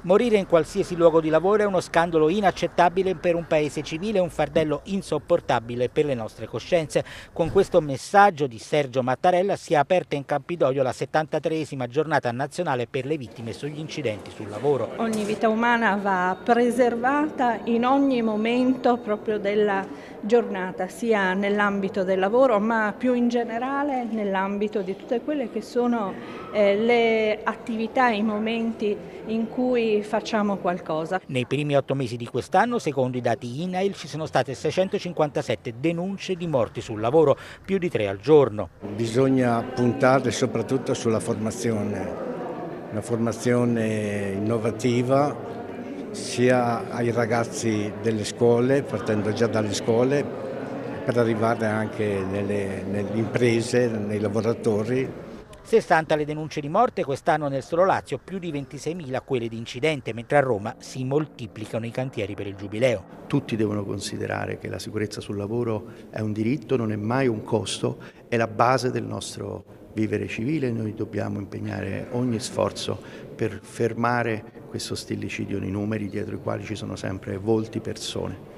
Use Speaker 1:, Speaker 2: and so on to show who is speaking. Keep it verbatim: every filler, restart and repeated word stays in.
Speaker 1: Morire in qualsiasi luogo di lavoro è uno scandalo inaccettabile per un paese civile e un fardello insopportabile per le nostre coscienze. Con questo messaggio di Sergio Mattarella si è aperta in Campidoglio la settantatreesima giornata nazionale per le vittime sugli incidenti sul lavoro.
Speaker 2: Ogni vita umana va preservata in ogni momento proprio della giornata, sia nell'ambito del lavoro ma più in generale nell'ambito di tutte quelle che sono eh, le attività, i momenti in cui facciamo qualcosa.
Speaker 1: Nei primi otto mesi di quest'anno, secondo i dati I N A I L, ci sono state seicentocinquantasette denunce di morti sul lavoro, più di tre al giorno.
Speaker 3: Bisogna puntare soprattutto sulla formazione, una formazione innovativa sia ai ragazzi delle scuole, partendo già dalle scuole, per arrivare anche nelle, nelle imprese, nei lavoratori.
Speaker 1: sessanta le denunce di morte quest'anno nel solo Lazio, più di ventiseimila quelle di incidente, mentre a Roma si moltiplicano i cantieri per il Giubileo.
Speaker 4: Tutti devono considerare che la sicurezza sul lavoro è un diritto, non è mai un costo, è la base del nostro vivere civile. Noi dobbiamo impegnare ogni sforzo per fermare questo stillicidio nei numeri dietro i quali ci sono sempre volti, persone.